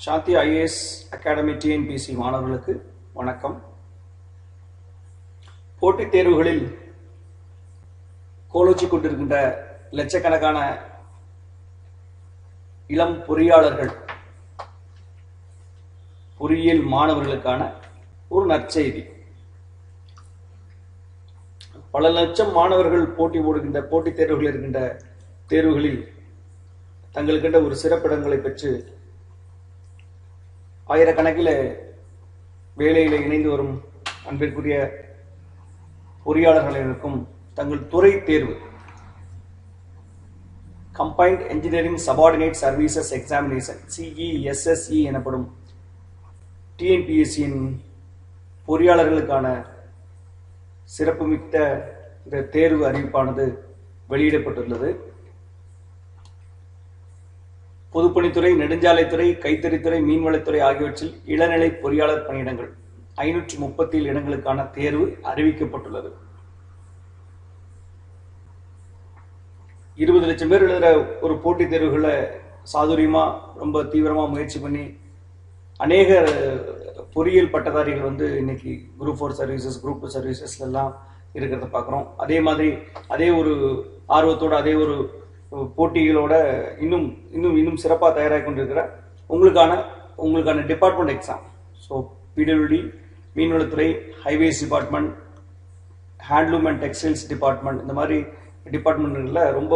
சாந்தி IAS academy TNPSC மாணவர்களுக்கு வணக்கம். போட்டித் தேர்வுகளில் கோலோச்சி கொண்டிருக்கின்ற லட்சக்கணக்கான இளம் பொறியாளர்கள், பொறியியல் மாணவர்களுக்கான ஒரு நற்செய்தி. பல லட்சம் மாணவர்கள் போட்டி போடுகின்ற போட்டித் தேர்வுகள் இருக்கின்ற தேர்வுகளில் தங்களுக்கென்ற ஒரு சிறப்பிடங்களை பெற்று ஆயிரக்கணக்கில் வேலையில் இணைந்து வரும் அன்பிற்குரிய பொறியாளர்களுக்கும் தங்கள் துறை தேர்வு combined engineering subordinate services examination CESSE எனப்படும் டிஎன்பிஎஸ்சியின் பொறியாளர்களுக்கான சிறப்புமிக்க இந்த தேர்வு அறிவிப்பானது வெளியிடப்பட்டுள்ளது. பொதுப்பணித்துறை, நெடுஞ்சாலைத்துறை, கைத்தறித்துறை, மீன்வளத்துறை ஆகியவற்றில் இளநிலை பொறியாளர் பணியிடங்கள் 537 இடங்களுக்கான தேர்வு அறிவிக்கப்பட்டுள்ளது. 20 லட்சம் பேர் எழுதுகிற ஒரு போட்டித் தேர்வுகளை சாதுரியமா ரொம்ப தீவிரமா முயற்சி பண்ணி அநேக பொறியியல் பட்டதாரிகள் இன்னைக்கு குரூப் 4 சர்வீசஸ், குரூப் 2 சர்வீசஸ்ல எல்லாம் இருக்கிறத பார்க்குறோம். அதே மாதிரி அதே ஒரு ஆர்வத்தோட அதே ஒரு போட்டிகளோட இன்னும் சிறப்பாக தயாராகி கொண்டிருக்கிற உங்களுக்கான டிபார்ட்மெண்ட் எக்ஸாம். ஸோ பிடபிள்யூடி, மீன்வளத்துறை, highways department, handloom and textiles department, இந்த மாதிரி டிபார்ட்மெண்ட்களில் ரொம்ப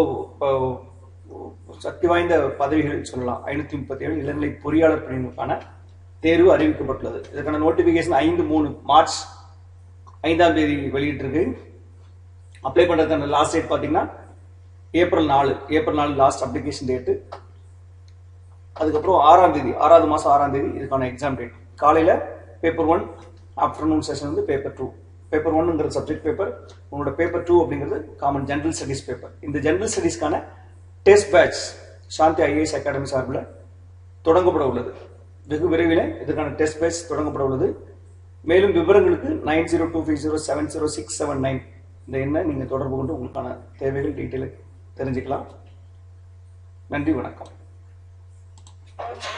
சக்தி வாய்ந்த பதவிகள் சொல்லலாம். 537 இளநிலை பொறியாளர் பணிகளுக்கான தேர்வு அறிவிக்கப்பட்டுள்ளது. இதற்கான நோட்டிபிகேஷன் 5/3 மார்ச் 5ஆம் தேதி வெளியிட்டிருக்கு. அப்ளை பண்ணுறதுக்கான லாஸ்ட் டேட் பார்த்தீங்கன்னா ஏப்ரல் 4 லாஸ்ட் அப்ளிகேஷன் டேட்டு. அதுக்கப்புறம் 6ஆவது மாதம் 6ஆம் தேதி இதுக்கான எக்ஸாம் டேட். காலையில் paper 1, afternoon session paper 2. Paper 1ங்கிறது சப்ஜெக்ட் பேப்பர், உங்களோட பேப்பர் 2 அப்படிங்கிறது காமன் ஜெனரல் ஸ்டடீஸ் பேப்பர். இந்த ஜெனரல் ஸ்டடீஸ்க்கான test batch Shanthi IAS academy சார்பில் தொடங்கப்பட உள்ளது. வெகு விரைவில் இதற்கான டெஸ்ட் பேட்ச் தொடங்கப்பட உள்ளது. மேலும் விவரங்களுக்கு 9025070679 இந்த எண்ணை நீங்கள் தொடர்பு கொண்டு உங்களுக்கான தேவைகள் டீட்டெயில் தெரிஞ்சுக்கலாம். நன்றி, வணக்கம்.